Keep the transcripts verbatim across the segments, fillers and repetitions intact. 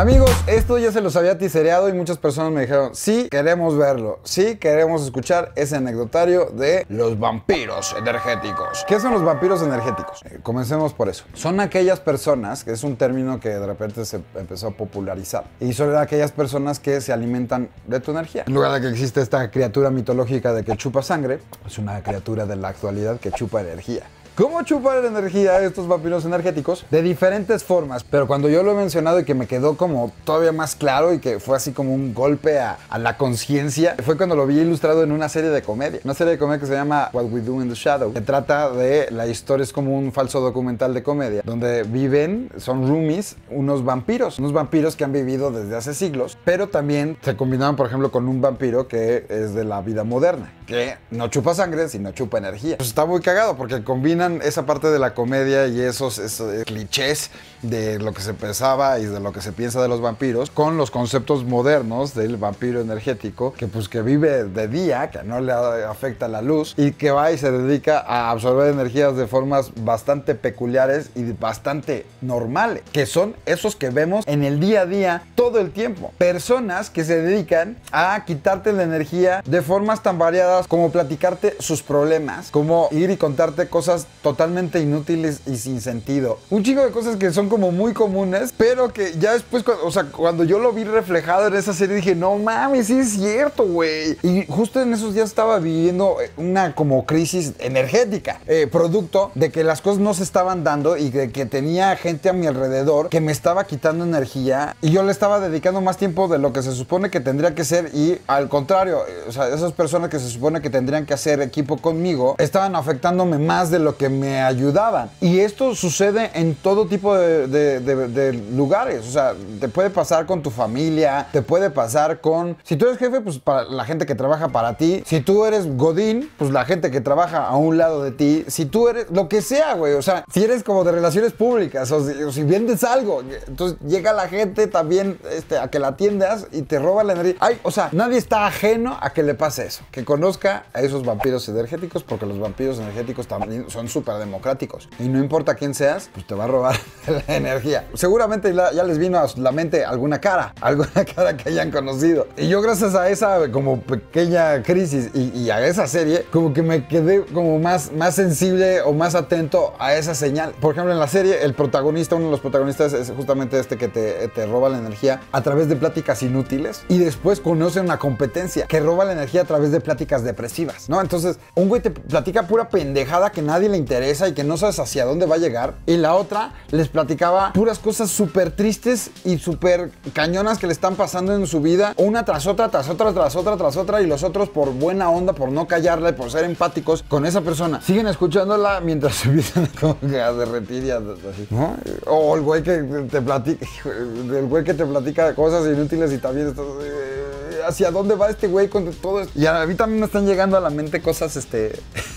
Amigos, esto ya se los había tisereado y muchas personas me dijeron, sí, queremos verlo, sí, queremos escuchar ese anecdotario de los vampiros energéticos. ¿Qué son los vampiros energéticos? Eh, comencemos por eso. Son aquellas personas, que es un término que de repente se empezó a popularizar, y son aquellas personas que se alimentan de tu energía. En lugar de que existe esta criatura mitológica de que chupa sangre, es una criatura de la actualidad que chupa energía. ¿Cómo chupar la energía de estos vampiros energéticos? De diferentes formas, pero cuando yo lo he mencionado y que me quedó como todavía más claro y que fue así como un golpe a, a la conciencia, fue cuando lo vi ilustrado en una serie de comedia. Una serie de comedia que se llama What We Do in the Shadow, que trata de la historia, es como un falso documental de comedia, donde viven, son roomies, unos vampiros, unos vampiros que han vivido desde hace siglos, pero también se combinaban, por ejemplo, con un vampiro que es de la vida moderna, que no chupa sangre, sino chupa energía. Pues está muy cagado porque combina esa parte de la comedia y esos, esos clichés de lo que se pensaba y de lo que se piensa de los vampiros con los conceptos modernos del vampiro energético que pues que vive de día, que no le afecta la luz y que va y se dedica a absorber energías de formas bastante peculiares y bastante normales, que son esos que vemos en el día a día todo el tiempo. Personas que se dedican a quitarte la energía de formas tan variadas como platicarte sus problemas, como ir y contarte cosas totalmente inútiles y sin sentido. Un chico de cosas que son como muy comunes, pero que ya después, o sea, cuando yo lo vi reflejado en esa serie, dije, no mames, sí es cierto, güey. Y justo en esos días estaba viviendo una como crisis energética, eh, producto de que las cosas no se estaban dando y de que tenía gente a mi alrededor que me estaba quitando energía y yo le estaba dedicando más tiempo de lo que se supone que tendría que ser y al contrario, o sea, esas personas que se supone que tendrían que hacer equipo conmigo estaban afectándome más de lo que me ayudaban. Y esto sucede en todo tipo de, de, de, de lugares. O sea, te puede pasar con tu familia, te puede pasar con... Si tú eres jefe, pues para la gente que trabaja para ti. Si tú eres godín, pues la gente que trabaja a un lado de ti. Si tú eres... Lo que sea, güey. O sea, si eres como de relaciones públicas o si, o si vendes algo, entonces llega la gente también este, a que la atiendas y te roba la energía. Ay, o sea, nadie está ajeno a que le pase eso. Que conozca a esos vampiros energéticos porque los vampiros energéticos también son súper democráticos y no importa quién seas, pues te va a robar la energía. Seguramente ya les vino a la mente alguna cara, alguna cara que hayan conocido. Y yo gracias a esa como pequeña crisis y, y a esa serie, como que me quedé como más, más sensible o más atento a esa señal. Por ejemplo, en la serie, el protagonista, uno de los protagonistas es justamente este que te, te roba la energía a través de pláticas inútiles y después conoce una competencia que roba la energía a través de pláticas depresivas, ¿no? Entonces, un güey te platica pura pendejada que nadie le interesa y que no sabes hacia dónde va a llegar. Y la otra les platicaba puras cosas súper tristes y súper cañonas que le están pasando en su vida, una tras otra, tras otra, tras otra, tras otra. Y los otros, por buena onda, por no callarle, por ser empáticos con esa persona, siguen escuchándola mientras se empiezan como a derretir y a, así, ¿no? O el güey que te platica, el güey que te platica cosas inútiles y también estás, eh, ¿hacia dónde va este güey con todo esto? Y a mí también me están llegando a la mente cosas, este...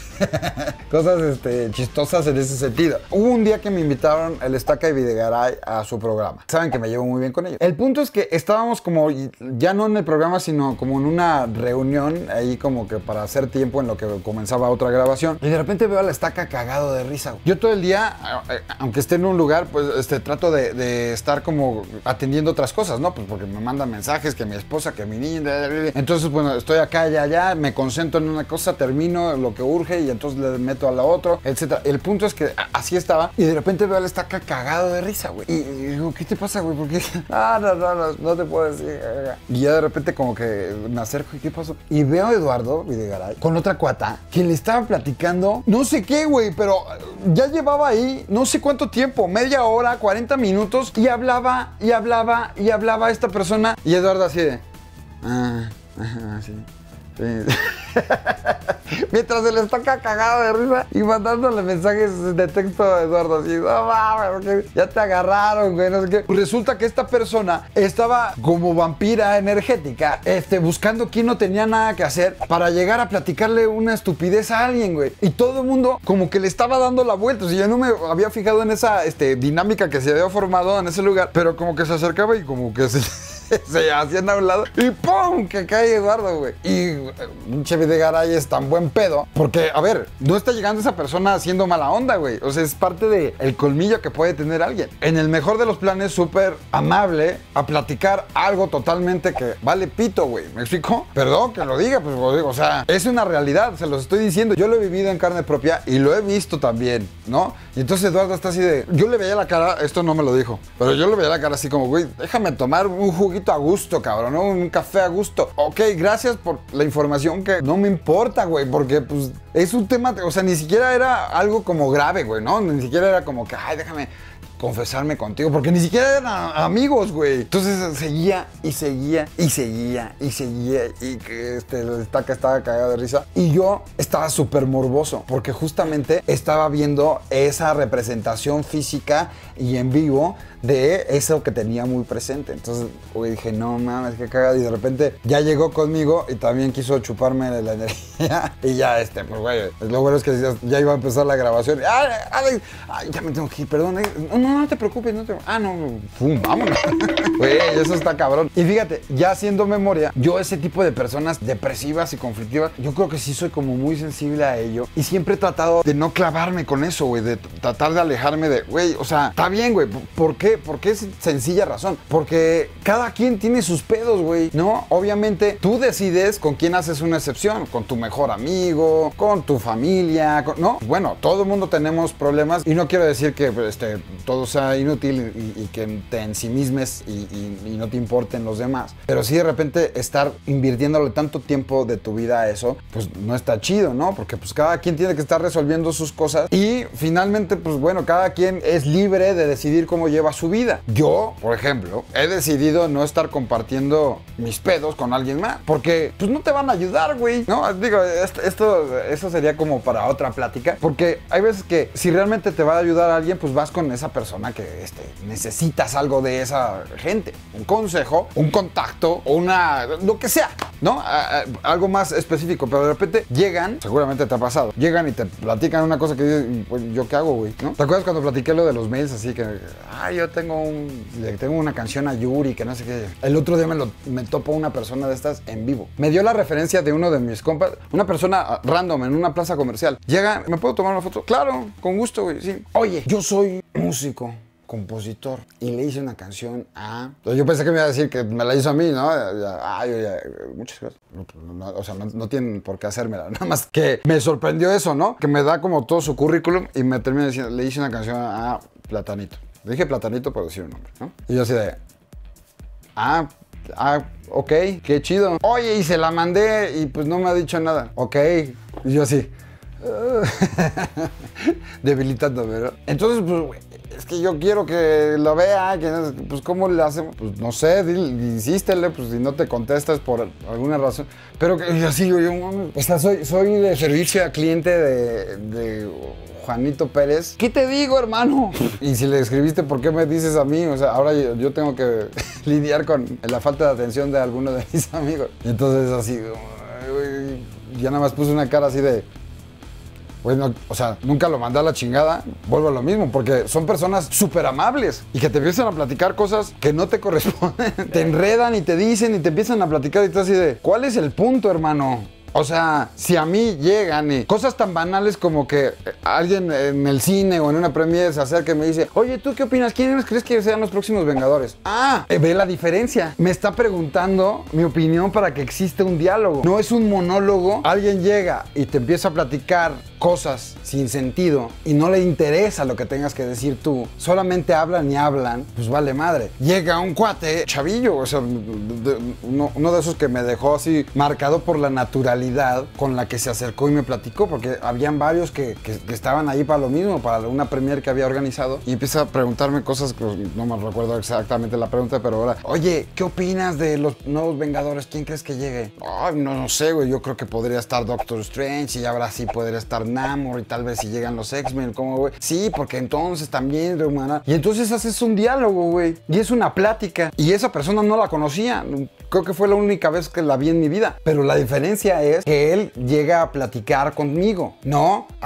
cosas este, chistosas en ese sentido. Hubo un día que me invitaron el Estaca y Videgaray a su programa. Saben que me llevo muy bien con ellos. El punto es que estábamos como, ya no en el programa, sino como en una reunión ahí como que para hacer tiempo en lo que comenzaba otra grabación. Y de repente veo al Estaca cagado de risa. Yo todo el día, aunque esté en un lugar, pues este, trato de, de estar como atendiendo otras cosas, ¿no? Pues porque me mandan mensajes, que mi esposa, que mi niña. Entonces, bueno, estoy acá y allá, me concentro en una cosa, termino lo que urge y entonces le meto a la otra, etcétera. El punto es que así estaba y de repente veo al Estaca cagado de risa, güey. Y, y digo, ¿qué te pasa, güey? ¿Por qué? Ah, no, no, no, no te puedo decir. Y ya de repente como que me acerco y ¿qué pasó? Y veo a Eduardo Videgaray con otra cuata que le estaba platicando no sé qué, güey, pero ya llevaba ahí no sé cuánto tiempo, media hora, cuarenta minutos y hablaba y hablaba y hablaba esta persona y Eduardo así de... Ah, ajá, sí. Sí. Mientras se le está cagado de risa y mandándole mensajes de texto a Eduardo así, no mames, ya te agarraron, güey, no sé qué. Pues resulta que esta persona estaba como vampira energética, este, buscando quién no tenía nada que hacer para llegar a platicarle una estupidez a alguien, güey. Y todo el mundo como que le estaba dando la vuelta. O sea, yo no me había fijado en esa este, dinámica que se había formado en ese lugar, pero como que se acercaba y como que se... se hacían a un lado y ¡pum! Que cae Eduardo, güey. Y un Chevy de Garay es tan buen pedo porque, a ver, no está llegando esa persona haciendo mala onda, güey. O sea, es parte del colmillo que puede tener alguien. En el mejor de los planes, súper amable a platicar algo totalmente que vale pito, güey. ¿Me explico? Perdón que lo diga, pues, o sea, es una realidad, se los estoy diciendo. Yo lo he vivido en carne propia y lo he visto también, ¿no? Y entonces Eduardo está así de... Yo le veía la cara, esto no me lo dijo, pero yo le veía la cara así como, güey, déjame tomar un juguito a gusto, cabrón, ¿no? Un café a gusto. Ok, gracias por la información que no me importa, güey, porque pues es un tema, o sea, ni siquiera era algo como grave, güey, ¿no? Ni siquiera era como que, ay, déjame confesarme contigo, porque ni siquiera eran amigos, güey. Entonces seguía y seguía y seguía y seguía y que este, el estaca estaba cagado de risa. Y yo estaba súper morboso, porque justamente estaba viendo esa representación física y en vivo de eso que tenía muy presente. Entonces, güey, dije, no mames, qué cagado. Y de repente ya llegó conmigo y también quiso chuparme la energía. Y ya, este, pues, güey, lo bueno es que ya, ya iba a empezar la grabación. ¡Ay, Alex! ¡Ay, ya me tengo que ir! Perdón. No, no, no te preocupes, no te... Ah, no, ¡pum! ¡Vámonos! Güey, eso está cabrón. Y fíjate, ya haciendo memoria, yo ese tipo de personas depresivas y conflictivas, yo creo que sí soy como muy sensible a ello. Y siempre he tratado de no clavarme con eso, güey, de tratar de alejarme de, güey, o sea, está bien, güey, ¿por qué? Porque es sencilla razón. Porque cada quien tiene sus pedos, güey, ¿no? Obviamente, tú decides con quién haces una excepción. Con tu mejor amigo, con tu familia, con... ¿no? Bueno, todo el mundo tenemos problemas y no quiero decir que este, todo sea inútil y, y que te ensimismes y, y, y no te importen los demás. Pero sí, de repente, estar invirtiéndole tanto tiempo de tu vida a eso, pues no está chido, ¿no? Porque pues cada quien tiene que estar resolviendo sus cosas y finalmente, pues bueno, cada quien es libre de decidir cómo lleva su vida. Yo, por ejemplo, he decidido no estar compartiendo mis pedos con alguien más, porque pues no te van a ayudar, güey, ¿no? Digo, esto, esto, eso sería como para otra plática, porque hay veces que si realmente te va a ayudar a alguien, pues vas con esa persona que este, necesitas algo de esa gente, un consejo, un contacto, una, lo que sea, ¿no? A, a, algo más específico, pero de repente llegan, seguramente te ha pasado, llegan y te platican una cosa que dices, pues, ¿yo qué hago, güey? ¿No? ¿Te acuerdas cuando platiqué lo de los mails así que, ah, yo tengo un, le tengo una canción a Yuri, que no sé qué? El otro día me, lo, me topo una persona de estas en vivo. Me dio la referencia de uno de mis compas, una persona random en una plaza comercial. Llega, ¿me puedo tomar una foto? Claro, con gusto, güey, sí. Oye, yo soy músico, compositor, y le hice una canción a... Yo pensé que me iba a decir que me la hizo a mí, ¿no? Ay, oye, muchas gracias. No, no, o sea, no, no tienen por qué hacérmela. Nada más que me sorprendió eso, ¿no? Que me da como todo su currículum y me termina diciendo, le hice una canción a Platanito. Le dije Platanito por decir un nombre, ¿no? Y yo así de... Ah, ah, ok, qué chido. Oye, y se la mandé y pues no me ha dicho nada. Ok, y yo así... debilitándome, ¿no? Entonces, pues, es que yo quiero que lo vea, que, pues, ¿cómo le hacemos? Pues, no sé, dile, insístele, pues, si no te contestas por alguna razón. Pero que así, yo, yo, o sea, soy, soy de servicio a cliente de, de Juanito Pérez. ¿Qué te digo, hermano? Y si le escribiste, ¿por qué me dices a mí? O sea, ahora yo, yo tengo que lidiar con la falta de atención de alguno de mis amigos. Y entonces, así, ya nada más puse una cara así de... Bueno, o sea, nunca lo mandé a la chingada, vuelvo a lo mismo, porque son personas súper amables y que te empiezan a platicar cosas que no te corresponden. Te enredan y te dicen y te empiezan a platicar y tú así de, ¿cuál es el punto, hermano? O sea, si a mí llegan y cosas tan banales como que alguien en el cine o en una premiere se acerca y me dice, oye, ¿tú qué opinas? ¿Quiénes crees que sean los próximos Vengadores? Ah, ve la diferencia. Me está preguntando mi opinión para que exista un diálogo. No es un monólogo. Alguien llega y te empieza a platicar cosas sin sentido y no le interesa lo que tengas que decir tú. Solamente hablan y hablan, pues vale madre. Llega un cuate, chavillo, o sea, de, uno, uno de esos que me dejó así marcado por la naturalidad con la que se acercó y me platicó, porque habían varios que, que, que estaban ahí para lo mismo, para una premiere que había organizado, y empieza a preguntarme cosas que no me recuerdo exactamente la pregunta, pero ahora, oye, ¿qué opinas de los nuevos Vengadores? ¿Quién crees que llegue? Ay, no, no sé, güey, yo creo que podría estar Doctor Strange y ahora sí podría estar Namor y tal vez si llegan los X-Men, ¿cómo, güey? Sí, porque entonces también, humana. Y entonces haces un diálogo, güey, y es una plática, y esa persona no la conocía, creo que fue la única vez que la vi en mi vida, pero la diferencia es que él llega a platicar conmigo, no a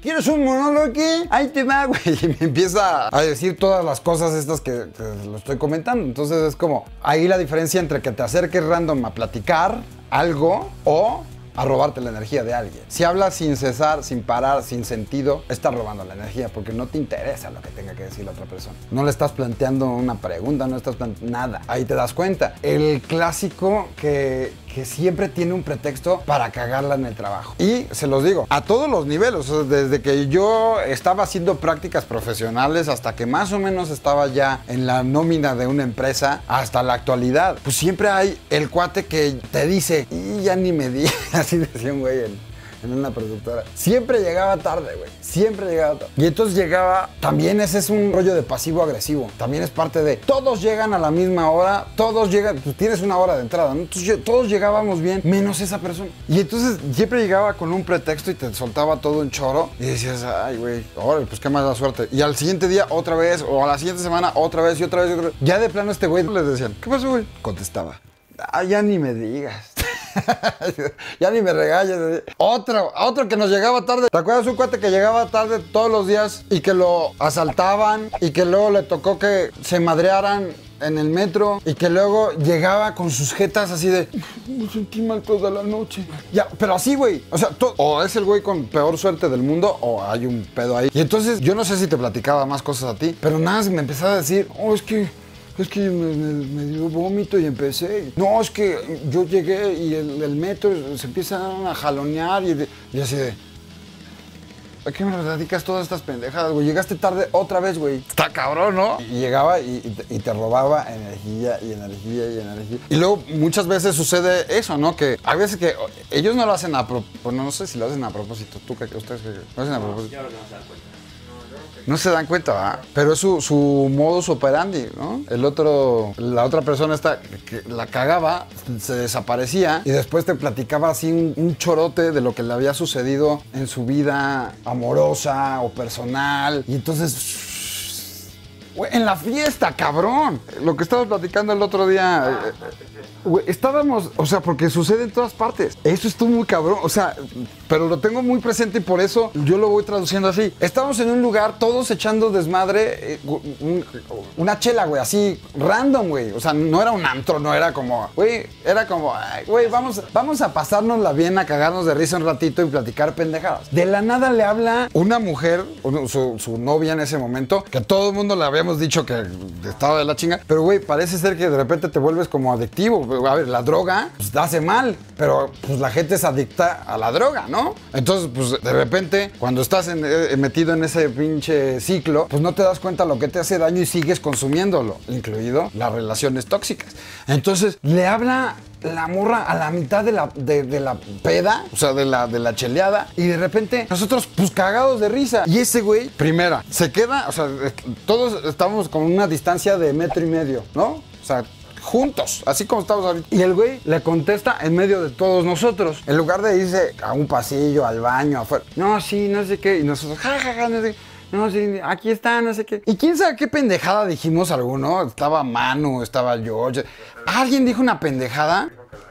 ¿quieres un monólogo aquí? Ahí te va, güey. Y me empieza a decir todas las cosas estas que, que lo estoy comentando. Entonces es como, ahí la diferencia entre que te acerques random a platicar algo o a robarte la energía de alguien. Si hablas sin cesar, sin parar, sin sentido, estás robando la energía porque no te interesa lo que tenga que decir la otra persona. No le estás planteando una pregunta, no estás planteando nada. Ahí te das cuenta. El clásico que, que siempre tiene un pretexto para cagarla en el trabajo. Y se los digo, a todos los niveles. O sea, desde que yo estaba haciendo prácticas profesionales hasta que más o menos estaba ya en la nómina de una empresa hasta la actualidad, pues siempre hay el cuate que te dice, y ya ni me di. Así decía un güey en, en una productora. Siempre llegaba tarde, güey. Siempre llegaba tarde. Y entonces llegaba, también ese es un rollo de pasivo-agresivo. También es parte de, todos llegan a la misma hora, todos llegan, tú tienes una hora de entrada, ¿no? Entonces yo, todos llegábamos bien, menos esa persona. Y entonces siempre llegaba con un pretexto y te soltaba todo un choro. Y decías, ay, güey, ahora pues qué más da suerte. Y al siguiente día otra vez, o a la siguiente semana otra vez y otra vez y otra vez. Ya de plano este güey les decían, ¿qué pasó, güey? Contestaba, ah, ya ni me digas. Ya ni me regañes. Otro, otro que nos llegaba tarde. ¿Te acuerdas un cuate que llegaba tarde todos los días y que lo asaltaban y que luego le tocó que se madrearan en el metro y que luego llegaba con sus jetas así de, me sentí mal toda la noche? Ya, pero así, güey. O sea, o es el güey con peor suerte del mundo o hay un pedo ahí. Y entonces yo no sé si te platicaba más cosas a ti, pero nada, me empezaba a decir, oh, es que Es que me, me, me dio vómito y empecé. No, es que yo llegué y el, el metro se empieza a jalonear y, y así de... ¿A qué me dedicas todas estas pendejadas, güey? Llegaste tarde otra vez, güey. Está cabrón, ¿no? Y llegaba y, y, te, y te robaba energía y energía y energía. Y luego muchas veces sucede eso, ¿no? Que hay veces que ellos no lo hacen a propósito. Bueno, no sé si lo hacen a propósito. ¿Tú qué? ¿Ustedes qué? ¿Lo hacen a propósito? No, no se dan cuenta. No se dan cuenta, ¿verdad? Pero es su, su modus operandi, ¿no? El otro, la otra persona esta que la cagaba, se desaparecía y después te platicaba así un, un chorote de lo que le había sucedido en su vida amorosa o personal. Y entonces... Güey, en la fiesta, cabrón. Lo que estábamos platicando el otro día. Eh, güey, estábamos, o sea, porque sucede en todas partes. Eso estuvo muy cabrón, o sea, pero lo tengo muy presente y por eso yo lo voy traduciendo así. Estábamos en un lugar, todos echando desmadre, eh, un, una chela, güey, así, random, güey. O sea, no era un antro, no era como, güey, era como, güey, vamos, vamos a pasárnosla bien, a cagarnos de risa un ratito y platicar pendejadas. De la nada le habla una mujer, su, su novia en ese momento, que todo el mundo le había hemos dicho que estaba de la chinga, pero güey, parece ser que de repente te vuelves como adictivo. A ver, la droga pues te hace mal, pero pues la gente es adicta a la droga, ¿no? Entonces, pues de repente, cuando estás en, eh, metido en ese pinche ciclo, pues no te das cuenta lo que te hace daño y sigues consumiéndolo, incluido las relaciones tóxicas. Entonces, le habla la morra a la mitad de la, de, de la peda, o sea, de la, de la cheleada, y de repente nosotros, pues cagados de risa. Y ese güey, primera, se queda, o sea, todos estamos con una distancia de metro y medio, ¿no? O sea, juntos, así como estamos ahorita. Y el güey le contesta en medio de todos nosotros. En lugar de irse a un pasillo, al baño, afuera. No, sí, no sé qué. Y nosotros, jajaja, ja, ja, no sé qué. No, sí, aquí está, no sé qué. ¿Y quién sabe qué pendejada dijimos alguno? Estaba Manu, estaba yo. ¿Alguien dijo una pendejada?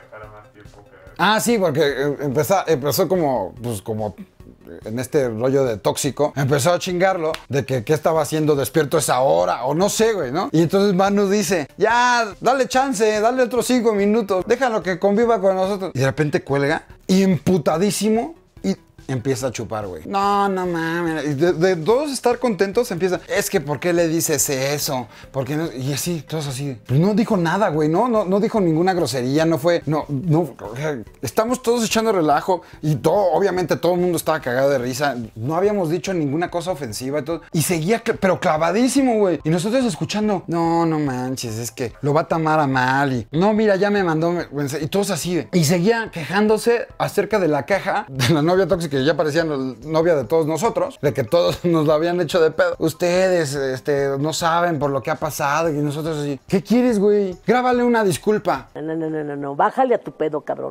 Ah, sí, porque empezó, empezó como, pues como en este rollo de tóxico, empezó a chingarlo de que qué estaba haciendo despierto a esa hora, o no sé, güey, ¿no? Y entonces Manu dice, ya, dale chance, dale otros cinco minutos, déjalo que conviva con nosotros. Y de repente cuelga, y emputadísimo, y empieza a chupar, güey. No, no mames. Y de, de todos estar contentos empieza, es que ¿por qué le dices eso? ¿Por qué no? Y así, todos así. Pues no dijo nada, güey, ¿no? No, no dijo ninguna grosería, no fue, no, no. Estamos todos echando relajo y todo, obviamente todo el mundo estaba cagado de risa. No habíamos dicho ninguna cosa ofensiva y todo. Y seguía, pero clavadísimo, güey. Y nosotros escuchando, no, no manches, es que lo va a tomar a mal. Y no, mira, ya me mandó. Y todos así, güey. Y seguía quejándose acerca de la caja de la novia tóxica. Que ya parecía novia de todos nosotros, de que todos nos lo habían hecho de pedo. Ustedes este, no saben por lo que ha pasado y nosotros así, ¿qué quieres, güey? Grábale una disculpa. No, no, no, no, no, bájale a tu pedo, cabrón.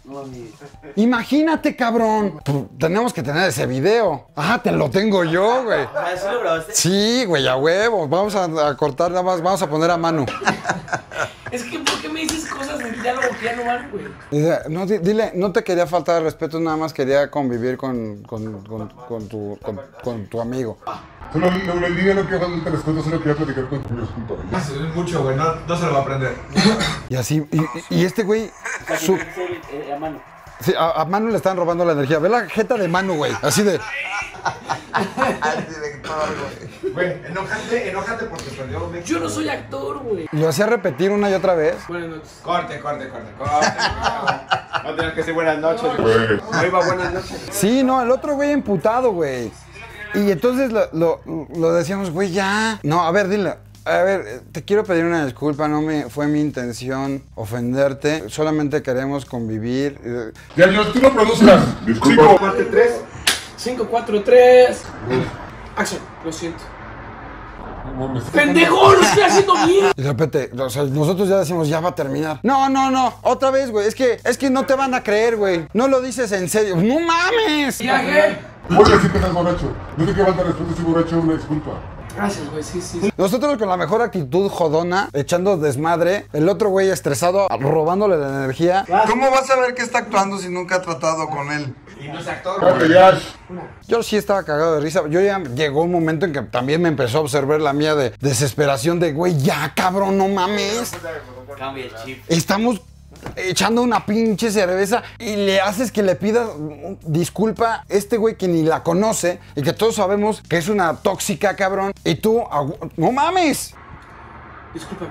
No, mami. Imagínate, cabrón. Pues, tenemos que tener ese video. Ah, te lo tengo yo, güey. Ah, ¿sí lo grabaste? Sí, güey, a huevo. Vamos a, a cortar nada más, vamos a poner a Manu. Es que, ¿por qué me dices cosas de diálogo que ya no van, güey? Dice, no, di- dile, no te quería faltar el respeto, nada más quería convivir con, con, con, con tu, con, con tu amigo. Solo le dije lo que falta el respeto, solo quería platicar con tu disculpa. Eso es mucho, güey, no, no se lo va a aprender. Y así, y, y este güey, su, Eh, a mano. sí, a, a Manu le están robando la energía. Ve la jeta de Manu, güey. Así de, Al director, güey. Güey, enójate, enójate porque perdió México. Yo no soy actor, güey. lo hacía repetir una y otra vez. Buenas noches. Corte, corte, corte, corte. No tienes que decir buenas noches. Güey. No iba buenas noches. Sí, no, el otro güey emputado, güey. Y entonces lo, lo, lo decíamos, güey, ya. No, a ver, dile. A ver, te quiero pedir una disculpa, no me fue mi intención ofenderte. Solamente queremos convivir. Eh, Ya, yo, tú no produzcas. Disculpa. Cinco, parte tres. cinco, cuatro, tres. Acción. Lo siento. No mames. ¡Pendejo! ¡Lo estoy haciendo bien! Y de repente, o sea, nosotros ya decimos, ya va a terminar. No, no, no, otra vez, güey. Es que, es que no te van a creer, güey. No lo dices en serio. ¡No mames! Viaje. Voy a decir que estás borracho. No sé qué falta respeto, estoy borracho, una disculpa. Gracias, güey. Sí, sí. Nosotros con la mejor actitud jodona, echando desmadre. El otro güey estresado, robándole la energía. ¿Cómo vas a ver que está actuando si nunca ha tratado con él? Y no es actor, Cállate, güey. Yash. Yo sí estaba cagado de risa. Yo ya llegó un momento en que también me empezó a observar la mía de desesperación de, güey, ya, cabrón, no mames. Cambia el chip. Estamos echando una pinche cerveza y le haces que le pidas disculpa a este güey que ni la conoce y que todos sabemos que es una tóxica, cabrón. Y tú, agu- no mames. Discúlpame.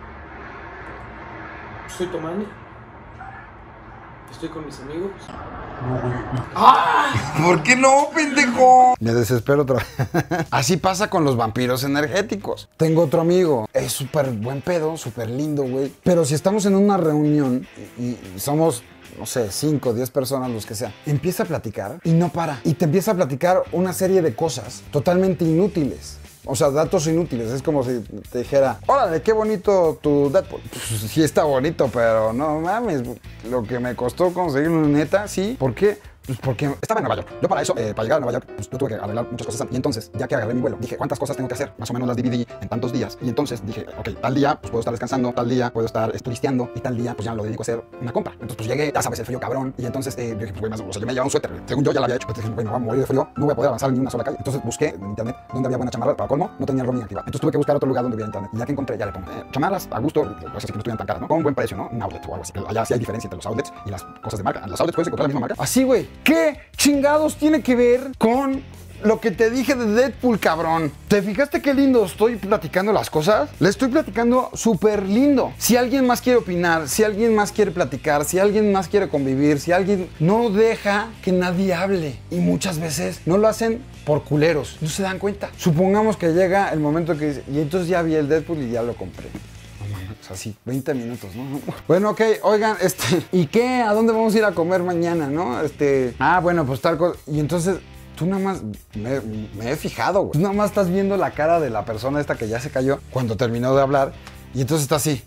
Estoy tomando. Estoy con mis amigos. ¿Por qué no, pendejo? Me desespero otra vez. Así pasa con los vampiros energéticos. Tengo otro amigo. Es súper buen pedo, súper lindo, güey. Pero si estamos en una reunión y, y somos, no sé, cinco, diez personas, los que sea, empieza a platicar y no para. Y te empieza a platicar una serie de cosas totalmente inútiles. O sea, datos inútiles. Es como si te dijera, órale, qué bonito tu Deadpool. Pues, sí está bonito, pero no mames. Lo que me costó conseguirlo, neta, sí. ¿Por qué? Pues porque estaba en Nueva York. Yo para eso, eh, para llegar a Nueva York, pues yo tuve que arreglar muchas cosas. Y entonces, ya que agarré mi vuelo, dije, ¿cuántas cosas tengo que hacer? Más o menos las dividí en tantos días. Y entonces dije, ok, tal día, pues puedo estar descansando, tal día puedo estar eh, turisteando, y tal día, pues ya lo dedico a hacer una compra. Entonces, pues llegué, ya sabes, el frío cabrón. Y entonces, eh, yo dije, pues, güey, más, o sea, yo me llevaba un suéter. Según yo ya lo había hecho, pues dije, bueno, voy a morir de frío, no voy a poder avanzar en ni una sola calle. Entonces busqué en internet dónde había buena chamarra. Para colmo, no tenía el roaming activado. Entonces tuve que buscar otro lugar donde hubiera internet. Y ya que encontré, ya le pongo eh, chamarras a gusto, pues así que no estuvieran tan caras, ¿no? Con buen precio, ¿no? Un outlet o algo así. Pero allá sí hay diferencia entre los outlets y las cosas de marca. En los outlets puedes encontrar la misma marca. Así, güey. ¿Qué chingados tiene que ver con lo que te dije de Deadpool, cabrón? ¿Te fijaste qué lindo estoy platicando las cosas? Le estoy platicando súper lindo. Si alguien más quiere opinar, si alguien más quiere platicar, si alguien más quiere convivir, si alguien no deja que nadie hable. Y muchas veces no lo hacen por culeros. No se dan cuenta. Supongamos que llega el momento que dice, y entonces ya vi el Deadpool y ya lo compré. Así, veinte minutos, ¿no? Bueno, ok, oigan, este, ¿y qué? ¿A dónde vamos a ir a comer mañana, no? Este, ah, bueno, pues tal cosa. Y entonces, tú nada más, me, me he fijado, güey. Tú nada más estás viendo la cara de la persona esta que ya se cayó cuando terminó de hablar. Y entonces está así,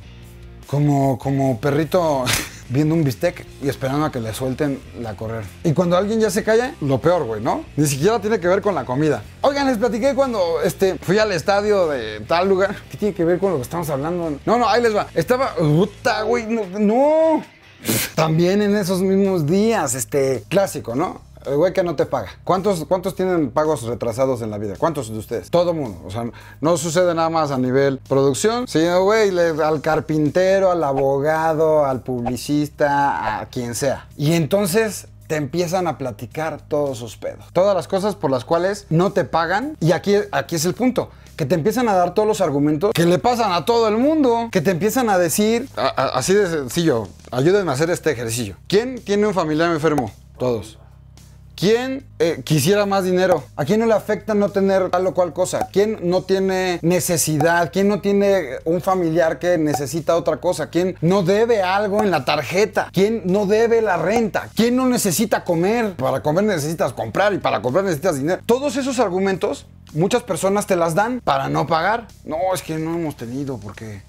como, como perrito viendo un bistec y esperando a que le suelten la correr. Y cuando alguien ya se calla, lo peor, güey, ¿no? Ni siquiera tiene que ver con la comida. Oigan, les platiqué cuando este, fui al estadio de tal lugar. ¿Qué tiene que ver con lo que estamos hablando? No, no, ahí les va. Estaba... Puta, güey, no, no. También en esos mismos días, este, clásico, ¿no? El güey que no te paga. ¿Cuántos, ¿Cuántos tienen pagos retrasados en la vida? ¿Cuántos de ustedes? Todo mundo. O sea, no sucede nada más a nivel producción, sino, güey, le- al carpintero, al abogado, al publicista, a quien sea. Y entonces te empiezan a platicar todos sus pedos. Todas las cosas por las cuales no te pagan. Y aquí, aquí es el punto. Que te empiezan a dar todos los argumentos que le pasan a todo el mundo. Que te empiezan a decir, a- a- así de sencillo, ayúdenme a hacer este ejercicio. ¿Quién tiene un familiar enfermo? Todos. ¿Quién eh, quisiera más dinero? ¿A quién no le afecta no tener tal o cual cosa? ¿Quién no tiene necesidad? ¿Quién no tiene un familiar que necesita otra cosa? ¿Quién no debe algo en la tarjeta? ¿Quién no debe la renta? ¿Quién no necesita comer? Para comer necesitas comprar y para comprar necesitas dinero. Todos esos argumentos, muchas personas te las dan para no pagar. No, es que no hemos tenido porque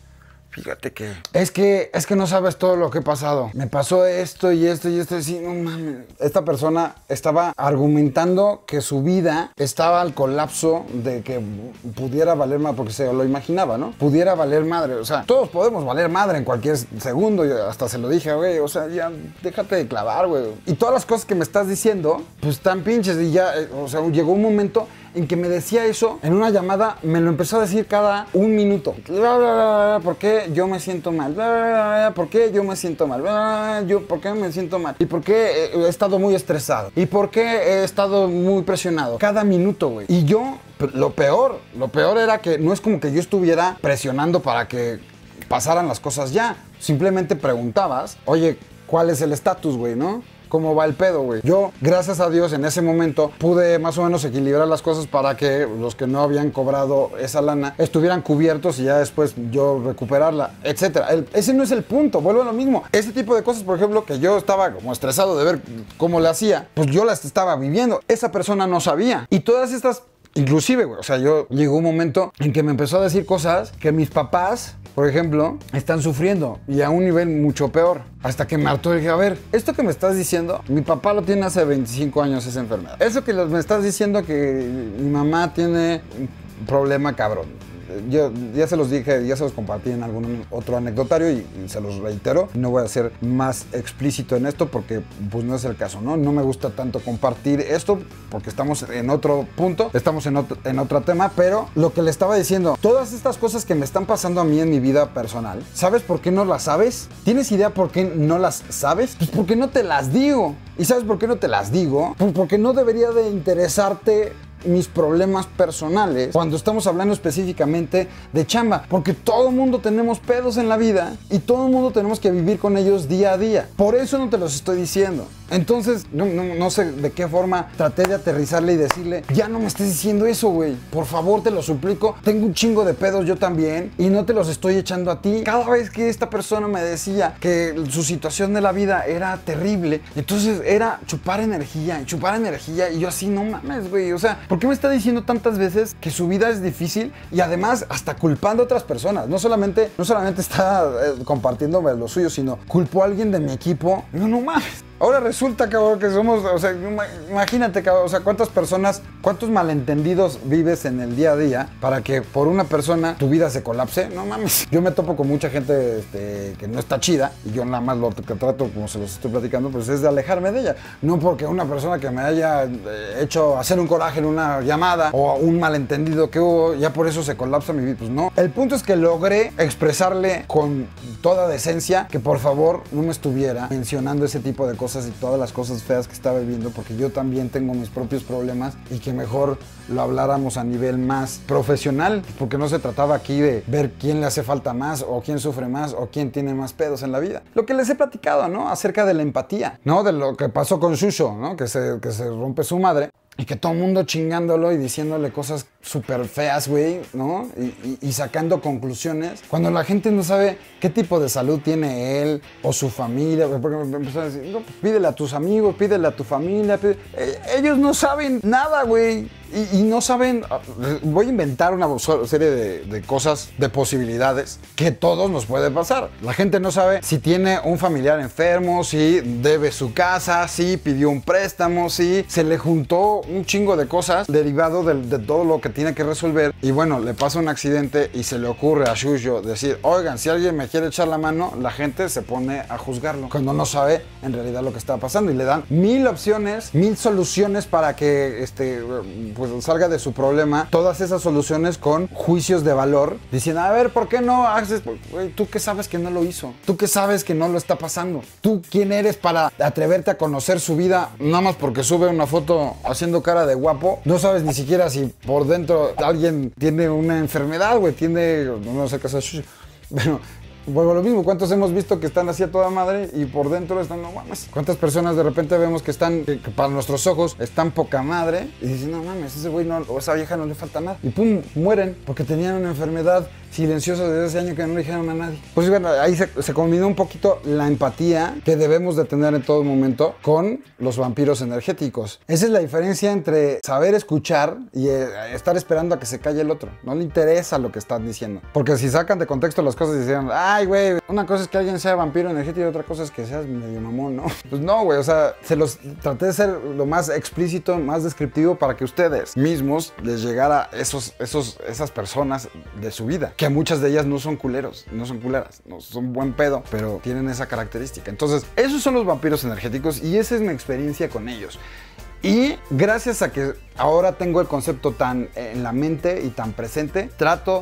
fíjate que... Es que, es que no sabes todo lo que he pasado. Me pasó esto y esto y esto. Y sí, no mames. Esta persona estaba argumentando que su vida estaba al colapso de que pudiera valer madre, porque se lo imaginaba, ¿no? Pudiera valer madre. O sea, todos podemos valer madre en cualquier segundo. Yo hasta se lo dije, güey, o sea, ya déjate de clavar, güey. Y todas las cosas que me estás diciendo, pues están pinches. Y ya, eh, o sea, llegó un momento en que me decía eso en una llamada, me lo empezó a decir cada un minuto. Bla, bla, bla, bla, ¿por qué yo me siento mal? Bla, bla, bla, bla, ¿por qué yo me siento mal? Bla, bla, bla, yo, ¿por qué me siento mal? ¿Y por qué he estado muy estresado? ¿Y por qué he estado muy presionado? Cada minuto, güey. Y yo, lo peor, lo peor era que no es como que yo estuviera presionando para que pasaran las cosas ya. Simplemente preguntabas, oye, ¿cuál es el estatus, güey, no? ¿Cómo va el pedo, güey? Yo, gracias a Dios, en ese momento pude más o menos equilibrar las cosas para que los que no habían cobrado esa lana estuvieran cubiertos y ya después yo recuperarla, etcétera. El, ese no es el punto, vuelvo a lo mismo. Ese tipo de cosas, por ejemplo, que yo estaba como estresado de ver cómo le hacía, pues yo las estaba viviendo. Esa persona no sabía. Y todas estas... Inclusive, güey, o sea, yo llegó un momento en que me empezó a decir cosas que mis papás, por ejemplo, están sufriendo y a un nivel mucho peor. Hasta que me hartó y dije, a ver, esto que me estás diciendo, mi papá lo tiene hace veinticinco años esa enfermedad. Eso que me estás diciendo que mi mamá tiene un problema cabrón. Yo ya se los dije, ya se los compartí en algún otro anecdotario y, y se los reitero. No voy a ser más explícito en esto porque pues no es el caso, ¿no? No me gusta tanto compartir esto porque estamos en otro punto, estamos en otro, en otro tema, pero lo que le estaba diciendo, todas estas cosas que me están pasando a mí en mi vida personal, ¿sabes por qué no las sabes? ¿Tienes idea por qué no las sabes? Pues porque no te las digo. ¿Y sabes por qué no te las digo? Pues porque no debería de interesarte mis problemas personales cuando estamos hablando específicamente de chamba, porque todo el mundo tenemos pedos en la vida y todo el mundo tenemos que vivir con ellos día a día. Por eso no te los estoy diciendo. Entonces, no, no, no sé de qué forma traté de aterrizarle y decirle, ya no me estés diciendo eso, güey. Por favor, te lo suplico. Tengo un chingo de pedos yo también y no te los estoy echando a ti. Cada vez que esta persona me decía que su situación de la vida era terrible, entonces era chupar energía, chupar energía y yo así, no mames, güey. O sea, ¿por qué me está diciendo tantas veces que su vida es difícil y además hasta culpando a otras personas? No solamente, no solamente está eh, compartiéndome lo suyo, sino culpó a alguien de mi equipo. Y yo, no mames. Ahora resulta, cabrón, que somos, o sea, imagínate, cabrón, o sea, cuántas personas, cuántos malentendidos vives en el día a día para que por una persona tu vida se colapse. No mames. Yo me topo con mucha gente este, que no está chida y yo nada más lo que trato, como se los estoy platicando, pues es de alejarme de ella. No porque una persona que me haya eh, hecho hacer un coraje en una llamada o un malentendido que hubo, ya por eso se colapsa mi vida. Pues no. El punto es que logré expresarle con toda decencia que por favor no me estuviera mencionando ese tipo de cosas y todas las cosas feas que estaba viviendo, porque yo también tengo mis propios problemas y que mejor lo habláramos a nivel más profesional, porque no se trataba aquí de ver quién le hace falta más o quién sufre más o quién tiene más pedos en la vida. Lo que les he platicado, ¿no? Acerca de la empatía, ¿no? De lo que pasó con Shusho, ¿no? Que se, que se rompe su madre. Y que todo el mundo chingándolo y diciéndole cosas súper feas, güey, ¿no? Y, y, y sacando conclusiones. Cuando la gente no sabe qué tipo de salud tiene él o su familia. Porque me empezaron a decir, no, pues pídele a tus amigos, pídele a tu familia. Pídele. Ellos no saben nada, güey. Y, y no saben, voy a inventar una serie de, de cosas, de posibilidades que todos nos puede pasar. La gente no sabe si tiene un familiar enfermo, si debe su casa, si pidió un préstamo, si se le juntó un chingo de cosas derivado de, de todo lo que tiene que resolver. Y bueno, le pasa un accidente y se le ocurre a Shusho decir, oigan, si alguien me quiere echar la mano, la gente se pone a juzgarlo cuando no sabe en realidad lo que está pasando y le dan mil opciones, mil soluciones para que este... pues salga de su problema, todas esas soluciones con juicios de valor, diciendo, a ver, ¿por qué no haces? Güey, ¿tú qué sabes que no lo hizo? ¿Tú qué sabes que no lo está pasando? ¿Tú quién eres para atreverte a conocer su vida nada más porque sube una foto haciendo cara de guapo? No sabes ni siquiera si por dentro alguien tiene una enfermedad, güey, tiene, no sé qué es eso, pero vuelvo a lo mismo. ¿Cuántos hemos visto que están así a toda madre y por dentro están, no mames? ¿Cuántas personas de repente vemos que están, que, que para nuestros ojos están poca madre y dicen, no mames, ese güey no, o esa vieja no le falta nada? Y pum, mueren porque tenían una enfermedad silenciosa desde hace años que no le dijeron a nadie. Pues bueno, ahí se, se combinó un poquito la empatía que debemos de tener en todo momento con los vampiros energéticos. Esa es la diferencia entre saber escuchar y eh, estar esperando a que se calle el otro. No le interesa lo que están diciendo. Porque si sacan de contexto las cosas y dicen, ay, güey, una cosa es que alguien sea vampiro energético y otra cosa es que seas medio mamón, ¿no? Pues no, güey, o sea, se los traté de ser lo más explícito, más descriptivo para que ustedes mismos les llegara esos, esos, esas personas de su vida. Que muchas de ellas no son culeros, no son culeras, no son buen pedo, pero tienen esa característica. Entonces, esos son los vampiros energéticos y esa es mi experiencia con ellos. Y gracias a que ahora tengo el concepto tan en la mente y tan presente, trato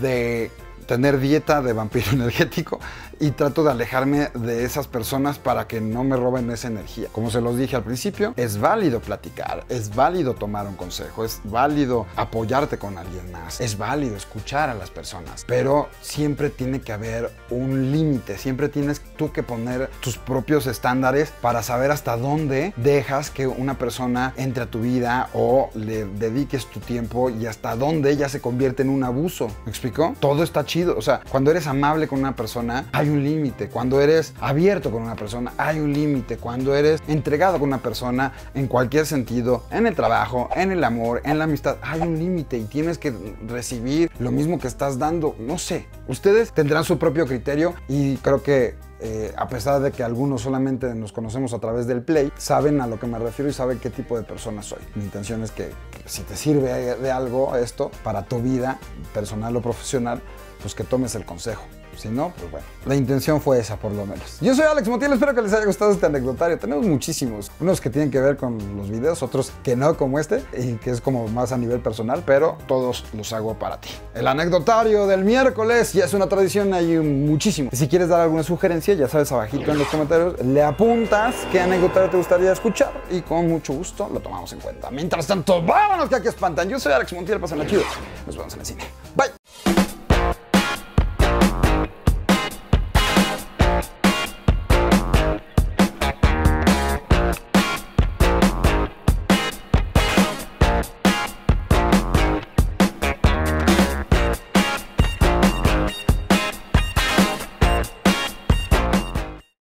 de tener dieta de vampiro energético y trato de alejarme de esas personas para que no me roben esa energía. Como se los dije al principio, es válido platicar, es válido tomar un consejo, es válido apoyarte con alguien más, es válido escuchar a las personas, pero siempre tiene que haber un límite, siempre tienes tú que poner tus propios estándares para saber hasta dónde dejas que una persona entre a tu vida o le dediques tu tiempo y hasta dónde ella se convierte en un abuso. ¿Me explico? Todo está chido, o sea, cuando eres amable con una persona, hay un límite. Cuando eres abierto con una persona, hay un límite. Cuando eres entregado con una persona, en cualquier sentido, en el trabajo, en el amor, en la amistad, hay un límite y tienes que recibir lo mismo que estás dando. No sé, ustedes tendrán su propio criterio y creo que Eh, a pesar de que algunos solamente nos conocemos a través del Play, saben a lo que me refiero y saben qué tipo de persona soy. Mi intención es que, que si te sirve de algo esto para tu vida personal o profesional, pues que tomes el consejo. Si no, pues bueno, la intención fue esa por lo menos. Yo soy Alex Montiel, espero que les haya gustado este anecdotario. Tenemos muchísimos, unos que tienen que ver con los videos, otros que no, como este, y que es como más a nivel personal, pero todos los hago para ti. El anecdotario del miércoles ya es una tradición, hay muchísimo. Si quieres dar alguna sugerencia, ya sabes, abajito en los comentarios, le apuntas qué anecdotario te gustaría escuchar y con mucho gusto lo tomamos en cuenta. Mientras tanto, vámonos que aquí espantan. Yo soy Alex Montiel, pásenla chido. Nos vemos en el cine.